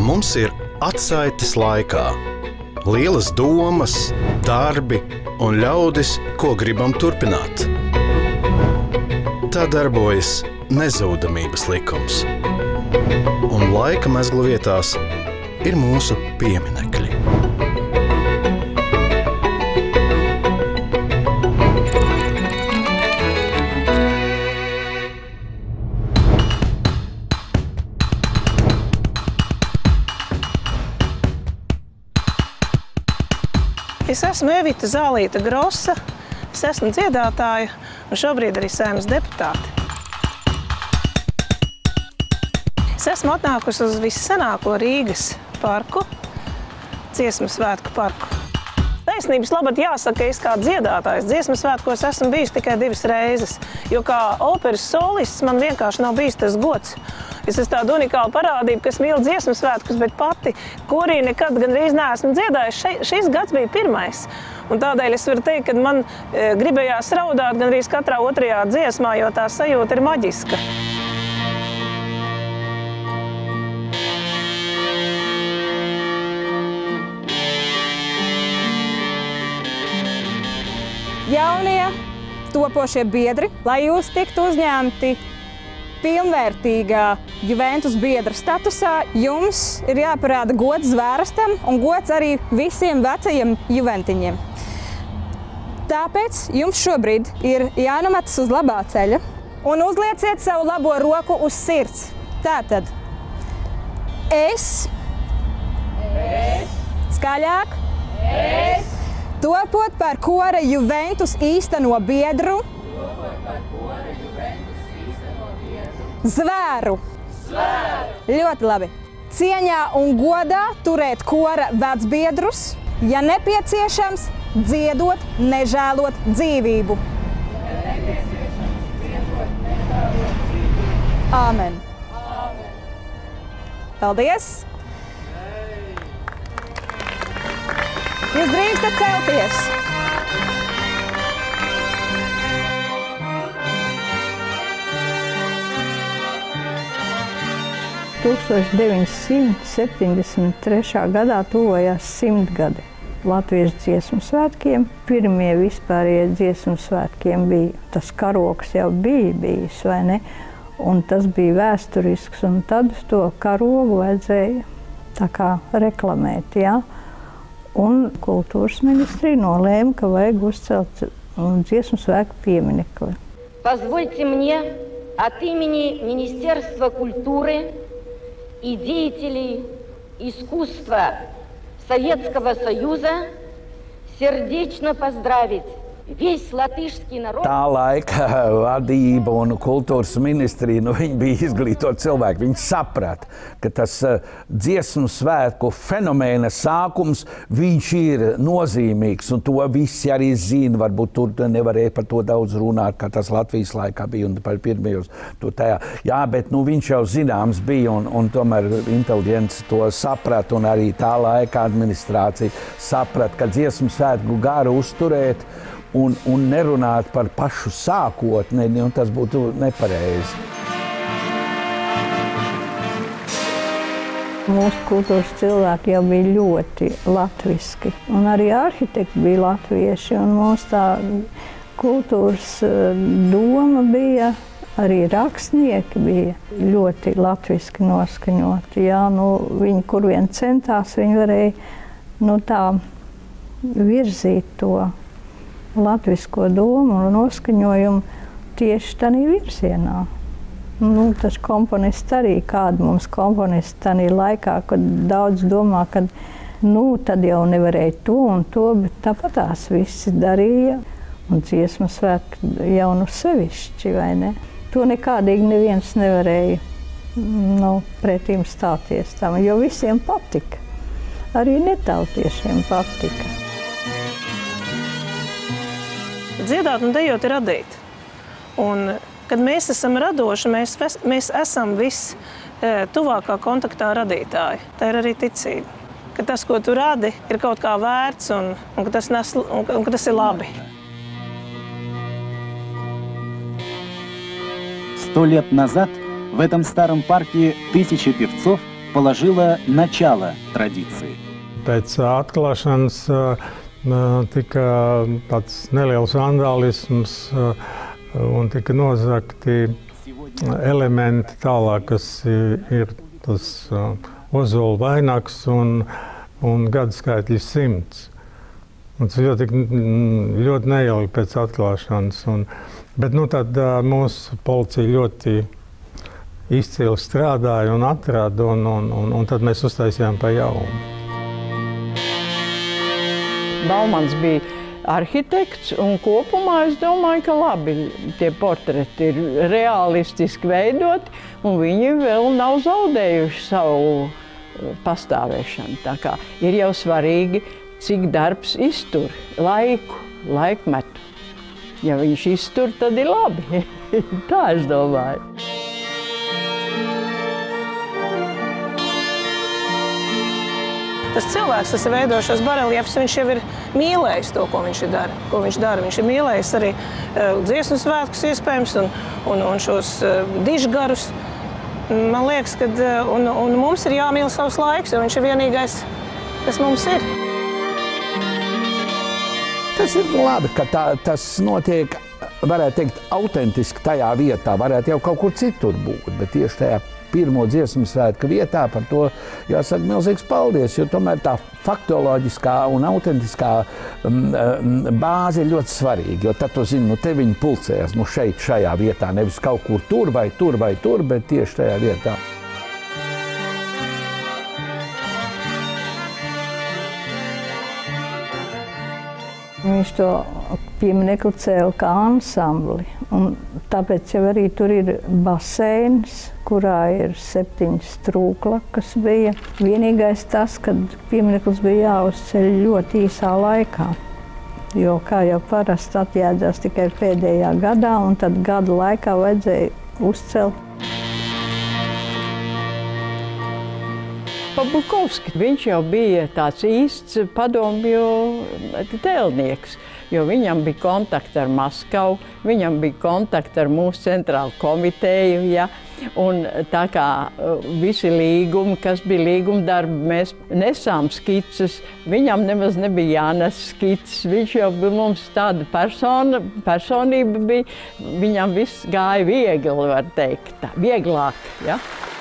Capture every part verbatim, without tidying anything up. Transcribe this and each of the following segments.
Mums ir atsaites laikā. Lielas domas, darbi un ļaudis, ko gribam turpināt. Tā darbojas nezūdamības likums. Un laika mezglu vietās ir mūsu pieminekļi. Es esmu Evita Zālīta Grosa, es esmu dziedātāja un šobrīd arī Saeimas deputāte. Es esmu atnākusi uz vissenāko Rīgas parku, Dziesmu svētku parku. Taisnības labad jāsaka, es kā dziedātājs Dziesmu svētkos esmu bijis tikai divas reizes, jo kā operas solists man vienkārši nav bijis tas gods. Es esmu tāda unikāla parādība, kas mīl Dziesmu svētkus, bet pati, kurī nekad gandrīz neesmu dziedājis, še, šis gads bija pirmais. Un tādēļ es varu teikt, ka man e, gribējās raudāt gandrīz katrā otrajā dziesmā, jo tā sajūta ir maģiska. Jaunie topošie biedri, lai jūs tiktu uzņemti pilnvērtīgā Juventus biedra statusā, jums ir jāparāda gods zvērestam un gods arī visiem vecajiem juventiņiem. Tāpēc jums šobrīd ir jānometas uz labā ceļa un uzlieciet savu labo roku uz sirds. Tātad es, es. Skaļāk, es. Topot par kora Juventus īsteno biedru, Zvēru. Zvēru. Ļoti labi. Cieņā un godā turēt kora vecbiedrus, ja nepieciešams, dziedot, nežēlot dzīvību. Ja nepieciešams, dziedot, nežēlot dzīvību. Āmen. Āmen. Paldies. Jūs drīkstat celties. tūkstoš deviņsimt septiņdesmit trešā gadā tuvojās simtgadi Latvijas dziesmu svētkiem. Pirmie vispārējie dziesmu svētkiem bija, tas karoks jau bija bijis, vai ne? Un tas bija vēsturisks, un tad to karogu vajadzēja tā kā reklamēt, jā. Un kultūras ministrija nolēma, ka vajag uzcelt dziesmu svētku pieminekli. Позвольте мне от имени Министерства культуры и деятелей искусства Советского Союза сердечно поздравить visi latviešskī narodi. Tā laika vadība un kultūras ministrija, nu, viņi bija izglītoti cilvēki. Viņi saprata, ka tas uh, dziesmu svētku fenomēna sākums, viņš ir nozīmīgs, un to visi arī zina. Varbūt tur nevarēja par to daudz runāt, kā tas Latvijas laikā bija un par pirmajos to tajā. Jā, bet nu, viņš jau zināms bija, un, un tomēr inteliģents to saprata, un arī tā laika administrācija saprata, ka dziesmu svētku garu uzturēt, Un, un nerunāt par pašu sākotni, un tas būtu nepareizi. Mūsu kultūras cilvēki jau bija ļoti latviski, un arī arhitekti bija latvieši, un mūsu tā kultūras doma bija, arī rakstnieki bija ļoti latviski noskaņoti. Jā, nu, viņi, kur vien centās, viņi varēja nu, tā virzīt to latvisko domu un noskaņojumu tieši tādā virzienā. Nu, tas komponists arī, kāda mums komponists tādā laikā, kad daudz domā, ka nu, tad jau nevarēja to un to, bet tāpat tās visi darīja. Un dziesmu svētki jau nu sevišķi, vai ne? To nekādīgi neviens nevarēja nu, pretīm stāties tam, jo visiem patika. Arī netautiešiem patika. Dziedāt un dejot ir radīt. Un, kad mēs esam radoši, mēs, mēs esam viss tuvākā kontaktā radītāji. Tā ir arī ticība. Ka tas, ko tu radi, ir kaut kā vērts un, un, ka, tas nes, un, un ka tas ir labi. Сто лет назад в этом старом парке тысячи певцов положила начало традиции. Pēc atklāšanas tika tāds neliels vandālisms un tika nozagti elementi tālāk, kas ir tas ozola vainags un, un gadskaitļi simts. Un tas ļoti, ļoti neilgi pēc atklāšanas. Un, bet nu, tad mūsu policija ļoti izcili strādāja un atrada, un, un, un, un tad mēs uztaisījām pa jaunu. Baumans bija arhitekts, un kopumā es domāju, ka labi tie portreti ir realistiski veidoti, un viņi vēl nav zaudējuši savu pastāvēšanu. Tā kā ir jau svarīgi, cik darbs iztur laiku, laikmetu. Ja viņš iztur, tad ir labi. Tā es domāju. Tas cilvēks, kas ir veidojis šos bareljefus, viņš jau ir mīlējis to, ko viņš dara. Ko viņš dara. Viņš ir mīlējis arī uh, dziesmu svētkus iespējams un, un, un šos uh, dižgarus. Man liekas, ka uh, un, un mums ir jāmīl savs laiks, jo viņš ir vienīgais, kas mums ir. Tas ir labi, ka tā, tas notiek, varētu teikt, autentiski tajā vietā. Varētu jau kaut kur citur būt, bet tieši tajā pirmo dziesmu svētku vietā par to jāsaka milzīgs paldies, jo tomēr tā faktoloģiskā un autentiskā um, bāze ir ļoti svarīga, jo tad tu zini, nu te viņi pulcējas, nu šeit, šajā vietā, nevis kaut kur tur vai tur vai tur, bet tieši tajā vietā. Viņš to pieminekli cēla kā ansambli, un tāpēc jau arī tur ir baseins, kurā ir septiņas trūklakas bija. Vienīgais tas, ka piemineklis bija jāuzceļ ļoti īsā laikā, jo, kā jau parasti atjēdzās tikai pēdējā gadā, un tad gada laikā vajadzēja uzcelt. Pabukovski, viņš jau bija tāds īsts padomju tēlnieks, jo viņam bija kontakti ar Maskavu, viņam bija kontakti ar mūsu centrālu komiteju, ja, un tā kā visi līgumi, kas bija līguma darbi, mēs nesām skices, viņam nemaz nebija jānes skices, viņš jau bija mums tāda persona, personība bija, viņam viss gāja viegli, var teikt, tā, vieglāk, ja.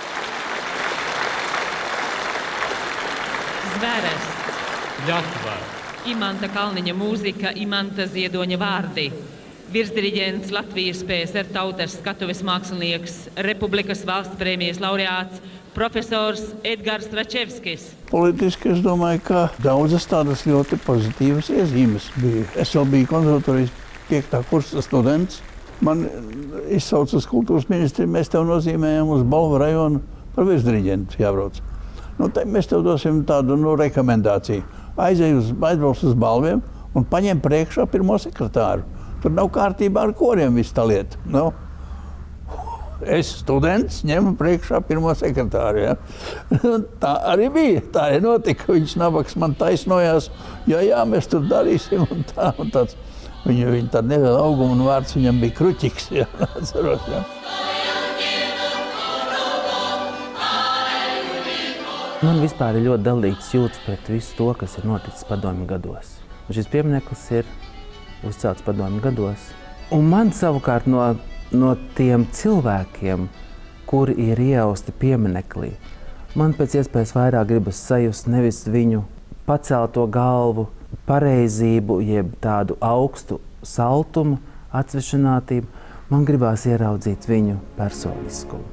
Zvērests, Ļotva, Imanta Kalniņa mūzika, Imanta Ziedoņa vārdi, virsdiriģents Latvijas P S R tautas skatuves mākslinieks, Republikas valsts prēmijas laureāts, profesors Edgars Račevskis. Politiski es domāju, ka daudzas tādas ļoti pozitīvas iezīmes bija. Es vēl biju konservatorijas piektā kursa students. Man izsauca uz kultūras ministri, mēs tev nozīmējam uz Balvu rajonu par virsdiriģentu jābrauc. Nu, te mēs tev dosim tādu nu, rekomendāciju. Aizej uz, aizbrauc uz balviem un paņem priekšā pirmo sekretāru. Tur nav kārtībā ar koriem viss tā lieta. Nu, es, students, ņemu priekšā pirmo sekretāru. Ja? Tā arī bija. Tā arī notika. Viņš nabaks man taisnojās. Jā, jā, mēs tur darīsim un tā un tāds. Viņu, viņa tāda neliela auguma un vārds viņam bija Kruķiks. Ja? Atceros, ja? Man vispār ir ļoti dalīts jūtas pret visu to, kas ir noticis padomju gados. Un šis piemineklis ir uzcelts padomju gados. Un man savukārt no, no tiem cilvēkiem, kuri ir iejausti piemineklī, man pēc iespējas vairāk gribas sajust nevis viņu pacelto galvu, pareizību, jeb tādu augstu saltumu, atsvešinātību. Man gribās ieraudzīt viņu personiskumu.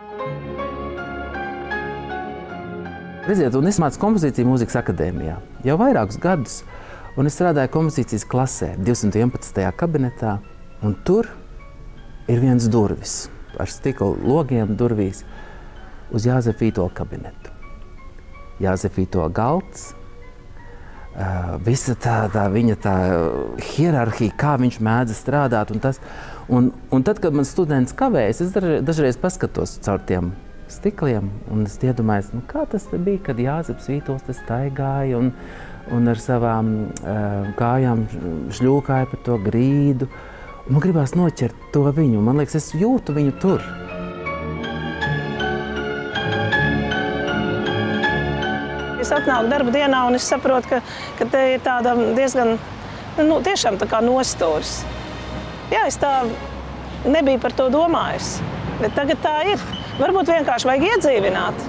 Redziet, un es mācu kompozīciju mūzikas akadēmijā jau vairākus gadus, un es strādāju kompozīcijas klasē, divsimt vienpadsmitajā kabinetā, un tur ir viens durvis ar stikla logiem durvīs uz Jāzefa Vītola kabinetu. Jāzefa Vītola galds, visa tā, tā viņa tā hierarhija, kā viņš mēdza strādāt, un tas, un, un tad, kad man students kavējas, es dažreiz paskatos caur tiem stikliem, un es iedomājos, nu, kā tas bija, kad Jāzeps Vītols tas staigāja un, un ar savām uh, kājām žļūkāja par to grīdu. Un man gribās noķert to viņu. Man liekas, es jūtu viņu tur. Es atnāku darba dienā un es saprotu, ka, ka te ir tāda diezgan, nu, tiešām tā kā nostūris. Jā, es tā nebiju par to domājusi, bet tagad tā ir. Varbūt vienkārši vajag iedzīvināt.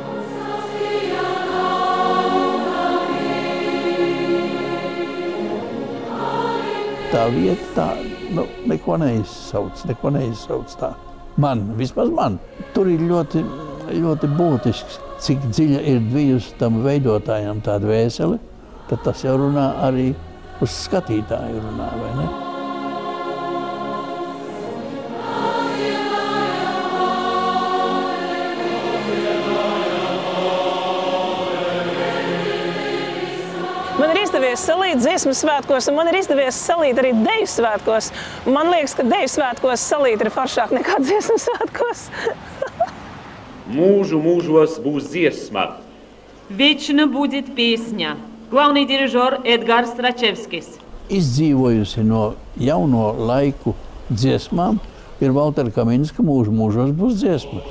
Tā vieta tā, nu, neko neizsauc, neko neizsauc tā. Man, vismaz man, tur ir ļoti, ļoti būtisks, cik dziļa ir bijusi tam veidotājam tāda vēsele, tad tas jau runā arī uz skatītāju runā, vai ne? Man ir izdevies salīt dziesmu svētkos, un man ir izdevies salīt arī deju svētkos. Man liekas, ka deju svētkos salīt ir foršāk nekā dziesmu svētkos. Mūžu mūžos būs dziesma. Вечно будет песня. Главный дирижер Эдгар Страчевскis. Izdzīvojusi no jauno laiku dziesmām ir Valtera Kaminska Mūžu mūžos būs dziesma.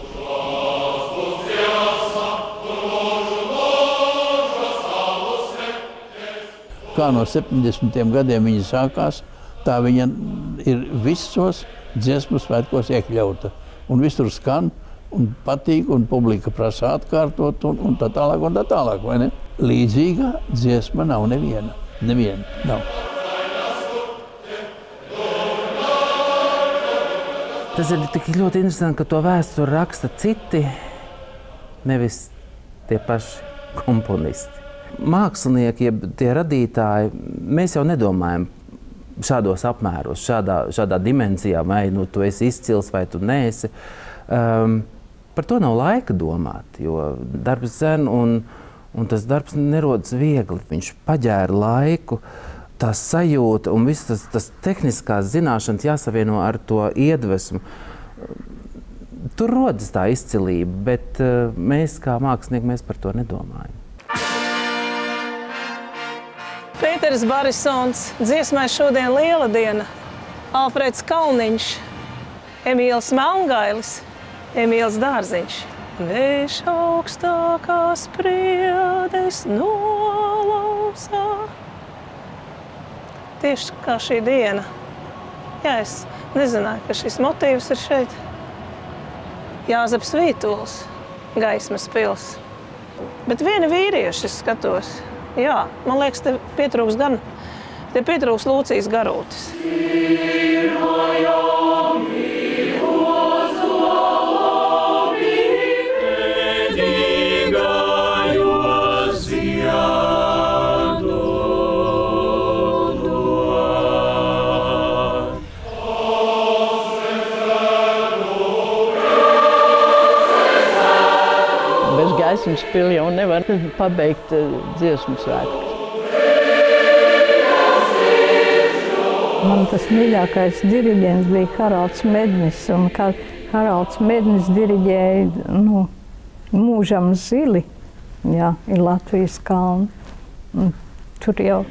Kā no septiņdesmitiem gadiem viņa sākās, tā viņa ir visos dziesmu svētkos iekļauta. Un visur skan, un patīk, un publika prasa atkārtot, un, un tā tālāk, un tā tālāk, vai ne? Līdzīga dziesma nav neviena. Neviena nav. Tas ir tik ļoti interesanti, ka to vēsturi raksta citi, nevis tie paši komponisti. Mākslinieki, jeb tie radītāji, mēs jau nedomājam šādos apmēros, šādā, šādā dimensijā, vai nu tu esi izcils, vai tu neesi. Um, par to nav laika domāt, jo darbs dzen un, un tas darbs nerodas viegli. Viņš paģēra laiku, tā sajūta un viss tas, tas tehniskās zināšanas jāsavieno ar to iedvesmu. Tur rodas tā izcilība, bet uh, mēs kā mākslinieki, mēs par to nedomājam. Pēters Barisons, dziesmai šodien liela diena. Alfreds Kalniņš, Emīls Melngailis, Emīls Dārziņš. Vējš augstākās priedes nolausā. Tieši kā šī diena. Jā, es nezināju, ka šis motīvs ir šeit. Jāzeps Vītuls, Gaismas pils. Bet viena vīrieši es skatos. Jā, man liekas, te pietrūks gan, te pietrūks Lūcijas Garūtis. Gaismas pili jau nevar pabeigt dziesmu svētkus. Man tas mīļākais diriģents bija Haralds Mednis, un kā Haralds Mednis diriģēja, nu, Mūžam zili, jā, ir Latvijas kalni. Tur jau,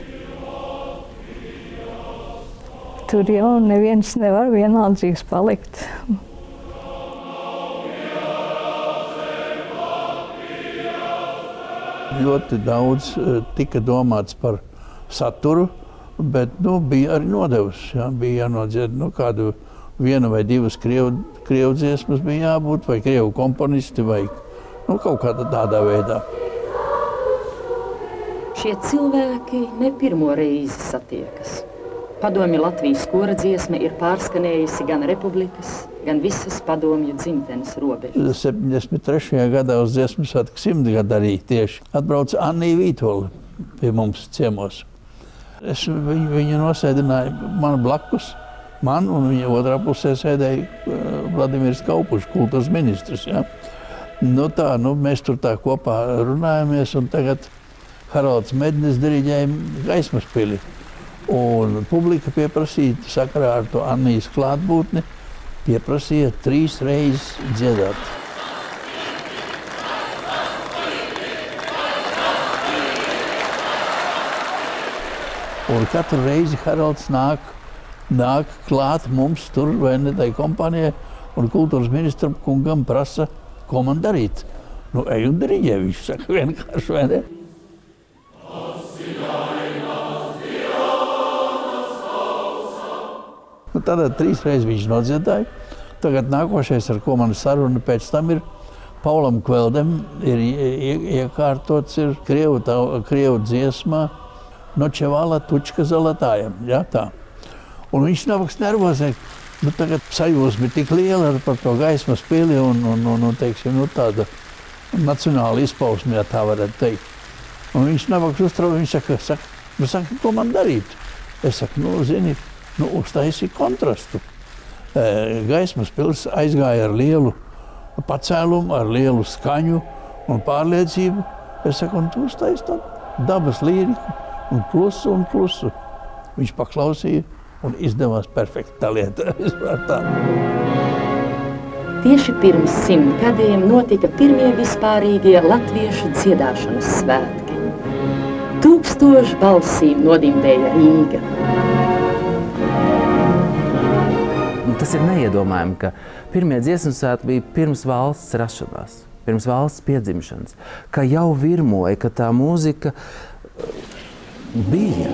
tur jau neviens nevar vienaldzīgs palikt. Ļoti daudz tika domāts par saturu, bet nu, bija arī nodevs. Jā, bija jānodzied nu, kādu vienu vai divas krievu, krievu dziesmas bija jābūt, vai krievu komponisti, vai nu, kaut kādā tādā veidā. Šie cilvēki ne pirmo reizi satiekas. Padomju Latvijas kora dziesma ir pārskanējusi gan republikas, gan visas padomju dzimtenes robežas. septiņdesmit trešajā gadā uz dziesmu svētku simtgadu arī tieši atbrauca Annija Vītola pie mums ciemos. Es viņu, viņu nosēdināju man blakus, man un viņa otrā pusē sēdēja Vladimirs Kaupušs, kultūras ministrs. Ja? Nu tā, nu mēs tur tā kopā runājamies, un tagad Haralds Mednis diriģēja Gaismas pili. Un publika pieprasīja, sakarā ar to Annijas klātbūtni, pieprasīja trīs reizes dziedāt. Un katru reizi Haralds nāk, nāk klāt mums tur, vai ne, tai kompānijai, un kultūras ministram kungam prasa, ko man darīt. Nu, ej un diriģē, viņš saka vienkārši, vai ne? Un tad trīs reizes viņš nodziedāja. Tagad nākošais, ar ko man saruna pēc tam ir, Paulam Kveldem ir iekārtots ir krievu, tā, krievu dziesmā Nočevala tučka zalatājam, ja, tā. Un viņš nabaks nervozē, nu tagad sajūsmi tik liela par to gaismas pili un, un, un, un teiksim, nu tāda nacionāla izpausme, ja tā varētu teikt. Un viņš nabaks uztrauc, viņš saka, saka, nu saka, ko man darīt? Es saku, nu, zini, nu, uztaisi kontrastu. Gaismas pils aizgāja ar lielu pacēlumu, ar lielu skaņu un pārliecību. Es saku, un tu uztaisi tādu dabas līriku un klusu un klusu. Viņš paklausīja un izdevās perfekti tā lieta. Tieši pirms simt gadiem notika pirmie vispārīgie latviešu dziedāšanas svētki. Tūkstošu balsīm nodimdēja Rīga. Tas ir neiedomājami, ka pirmie dziesmu svētki bija pirms valsts rašanās, pirms valsts piedzimšanas, ka jau virmoja, ka tā mūzika bija.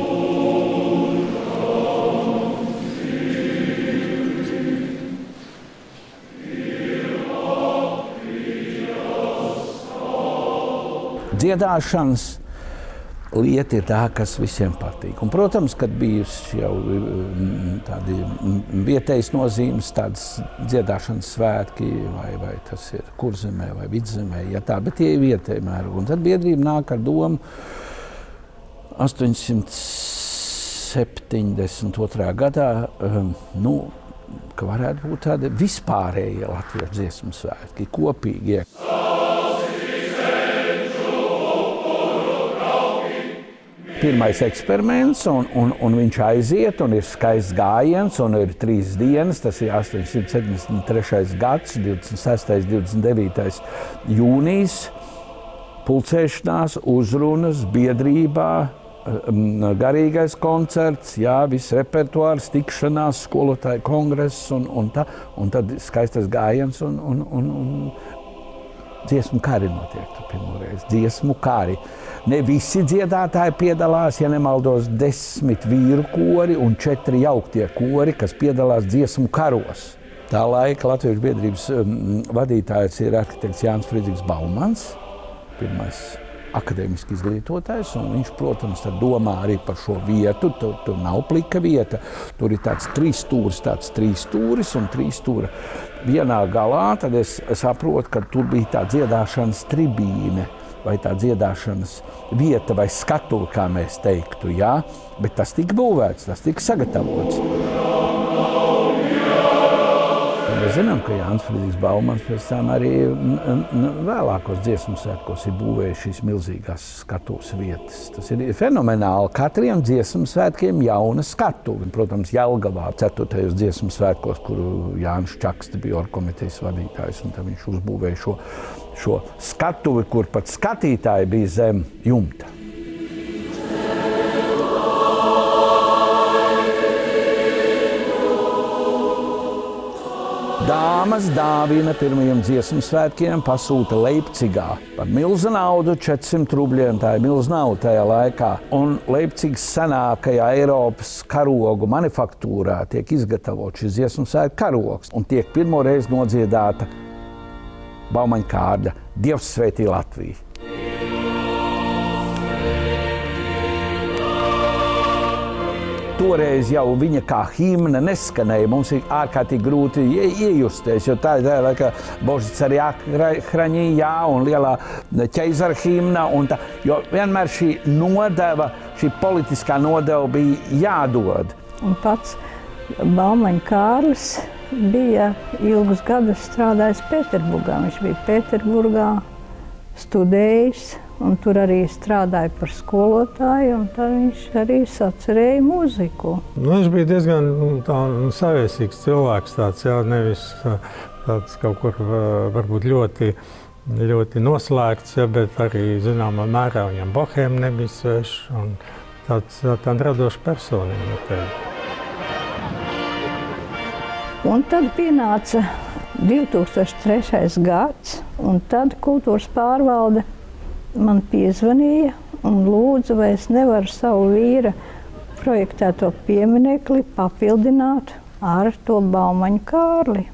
Dziedāšanas lieta ir tā, kas visiem patīk. Un, protams, kad bijusi jau tādi vietējas nozīmes, tādas dziedāšanas svētki, vai, vai tas ir Kurzemē vai Vidzemē, ja tā, bet tie ir vietēji mērogi. Un tad biedrība nāk ar domu astoņsimt septiņdesmit otrā gadā, um, nu, ka varētu būt tādi vispārējie latviešu dziesmu svētki, kopīgie. Pirmais eksperiments, un, un, un viņš aiziet, un ir skaists gājiens, un ir trīs dienas, tas ir astoņsimt septiņdesmit trešais gads, divdesmit sestais, divdesmit devītais jūnijas, pulcēšanās, uzrunas, biedrībā, garīgais koncerts, jā, viss repertuārs, tikšanās, skolotāju kongress, un, un, tā, un tad skaistais gājiens, un, un, un, un dziesmu kari notiek pirmoreiz, dziesmu kari. Ne visi dziedātāji piedalās, ja nemaldos, desmit vīru kori un četri jauktie kori, kas piedalās dziesmu karos. Tā laika Latviešu biedrības um, vadītājs ir arhitekts Jānis Friedrichs Baumans, pirmais akadēmiski izglītotājs, un viņš, protams, tad domā arī par šo vietu. Tur, tur nav plika vieta, tur ir tāds trīsstūris, tāds trīsstūris un trīsstūra vienā galā. Tad es saprotu, ka tur bija tā dziedāšanas tribīne, vai tā dziedāšanas vieta vai skatuve, kā mēs teiktu, jā, bet tas tika būvēts, tas tika sagatavots. Mēs zinām, ka Jānis Friedrichs Baumans pēc tam arī vēlākos dziesmu svētkos ir būvējis šīs milzīgās skatuves vietas. Tas ir fenomenāli. Katriem dziesmu svētkiem jauna skatuve. Protams, Jelgavā ceturtajos dziesmu svētkos, kuru Jānis Čakste bija orgkomitejas vadītājs, un tad viņš uzbūvēja šo, šo skatuvi, kur pat skatītāji bija zem jumta. Dāmas dāvina pirmajiem dziesmu svētkiem pasūta Leipcigā par milzu naudu, četrsimt rubļiem, tā ir milzu nauda tajā laikā. Un Leipcigas senākajā Eiropas karogu manufaktūrā tiek izgatavots šis dziesmu svētku karogs un tiek pirmoreiz nodziedāta Baumaņa kārda Dievs svētī Latviju. Toreiz jau viņa kā himna neskanēja. Mums ir ārkārtīgi grūti ie, iejusties, jo tā ir tā, ka Božs arī hraņī, jā, un lielā ķeizara himna, un tā, jo vienmēr šī nodeva, šī politiskā nodeva bija jādod. Un pats Baumaņa Kārlis bija ilgus gadus strādājis Pēterburgā. Viņš bija Pēterburgā studējis, un tur arī strādāja par skolotāju, un tad viņš arī sacerēja mūziku. Nu, viņš bija diezgan tā, savēsīgs cilvēks, tāds, jā, nevis tāds kaut kur varbūt ļoti, ļoti noslēgts, jā, bet arī zināmā mērā viņam bohēma nebija svešs, un tāds, tāda radoša personība. Un tad pienāca divi tūkstoši trešais gads, un tad kultūras pārvalde man piezvanīja un lūdza, vai es nevaru savu vīra projektēto pieminekli papildināt ar to Baumaņu Kārli.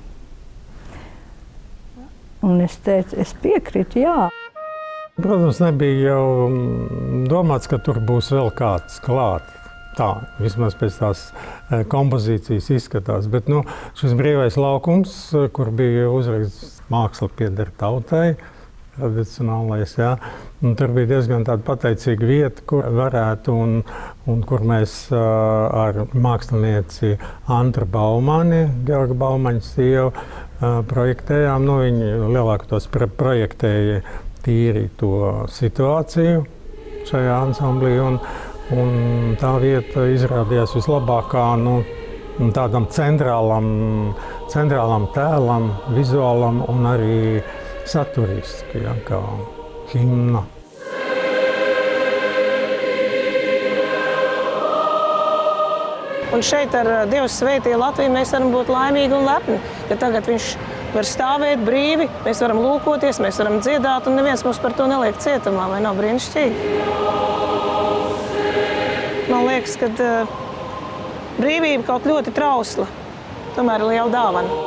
Un es teicu, es piekrītu, jā. Protams, nebija jau domāts, ka tur būs vēl kāds klāt. Tā, vismaz pēc tās kompozīcijas izskatās. Bet nu, šis brīvais laukums, kur bija uzraksts māksla pieder tautai, tradicionālais, jā. Un tur bija diezgan tāda pateicīga vieta, kur varētu un, un kur mēs uh, ar mākslinieci Antru Baumani, Georga Baumaņa sievu, uh, projektējām. Nu, viņi lielākoties projektēja tīri to situāciju šajā ansamblī. Un, un tā vieta izrādījās vislabākā nu, tādam centrālam, centrālam tēlam, vizuālam un arī saturiski, ja, kā himna. Un šeit ar Dievs svētī Latviju mēs varam būt laimīgi un lepni, ka tagad viņš var stāvēt brīvi, mēs varam lūkoties, mēs varam dziedāt, un neviens mums par to neliek cietumā, vai nav brīnišķīgi? Man liekas, ka uh, brīvība kaut ļoti trausla, tomēr ir liela dāvana.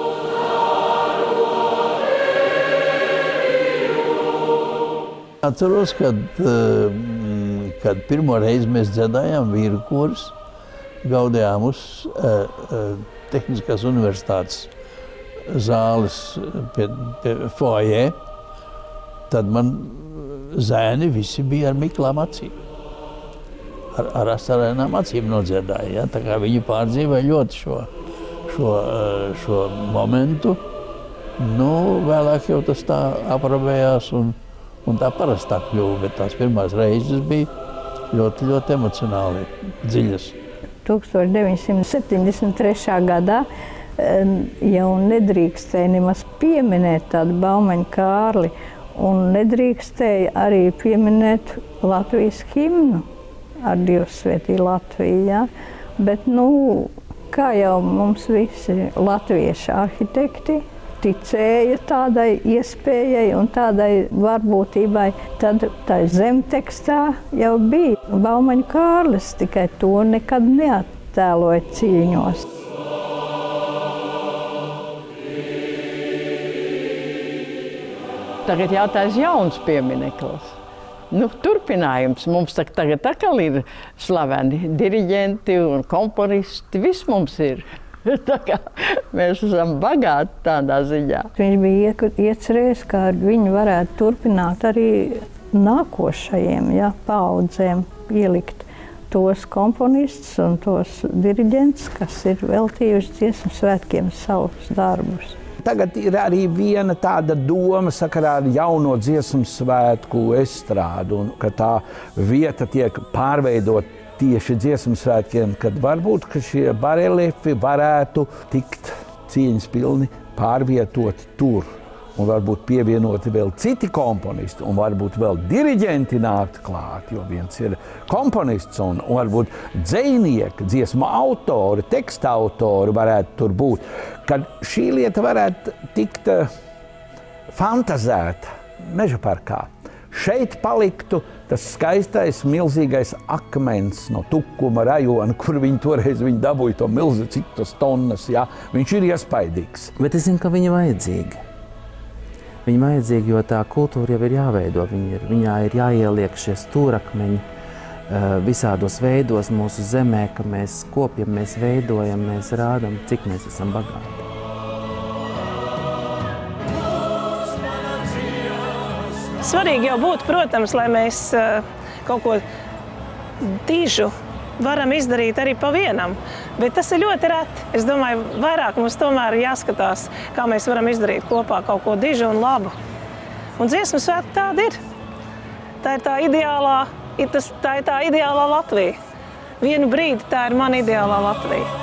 Atceros, kad, kad pirmo reizi mēs dziedājām vīru korus, gaudījām uz uh, uh, Tehniskās universitātes zāles pie, pie foajē, tad man zēni visi bija ar miklām acīm. Ar, ar asarēnām acīm nodziedāja. Ja? Tā kā viņi pārdzīvoja ļoti šo, šo, šo momentu. Nu, vēlāk jau tas tā aprabējās un, un tā parastā kļuva, bet tās pirmās reizes bija ļoti, ļoti emocionāli dziļas. tūkstoš deviņsimt septiņdesmit trešā gadā jau nedrīkstēja nemaz pieminēt tādu Baumaņu Kārli un nedrīkstēja arī pieminēt Latvijas himnu ar Dievs svētī Latviju. Ja? Bet, nu, kā jau mums visi latviešu arhitekti ticēja tādai iespējai un tādai varbūtībai, tad tā zemtekstā jau bija Baumaņu Kārlis, tikai to nekad neattēloja cīņos. Tagad jātājs jauns piemineklis. Nu, turpinājums. Mums tagad atkal ir slaveni diriģenti un komponisti. Viss mums ir. Tā kā mēs esam bagāti tādā ziņā. Viņš bija iecerējis, ka viņi varētu turpināt arī nākošajiem ja, paaudzēm ielikt tos komponistus un tos diriģentus, kas ir veltījuši dziesmu svētkiem savus darbus. Tagad ir arī viena tāda doma sakarā ar jauno dziesmu svētku estrādu, un ka tā vieta tiek pārveidot tieši dziesmu svētkiem, kad varbūt ka šie bareliefi varētu tikt cieņas pilni pārvietot tur. Un varbūt pievienoti vēl citi komponisti, un varbūt vēl diriģenti nākt klāt, jo viens ir komponists, un, un varbūt dzejnieki, dziesmu autori, teksta autori varētu tur būt, kad šī lieta varētu tikt uh, fantazēta Meža parkā. Šeit paliktu tas skaistais, milzīgais akmens no Tukuma rajona, kur viņi toreiz viņi dabūja to milzi, cik tas tonnas, jā. Viņš ir iespaidīgs. Bet es zinu, ka viņi vajadzīgi. Viņi vajadzīgi, jo tā kultūra jau ir jāveido. Viņi ir, viņā ir jāieliek šie stūrakmeņi visādos veidos mūsu zemē, ka mēs kopjam, mēs veidojam, mēs rādam, cik mēs esam bagāti. Svarīgi jau būtu, protams, lai mēs kaut ko dižu varam izdarīt arī pa vienam, bet tas ir ļoti reti. Es domāju, vairāk mums tomēr ir jāskatās, kā mēs varam izdarīt kopā kaut ko dižu un labu. Un dziesmu svētki tāda ir. Tā ir tā ideālā, tā ir tā ideālā Latvija. Vienu brīdi tā ir mana ideālā Latvija.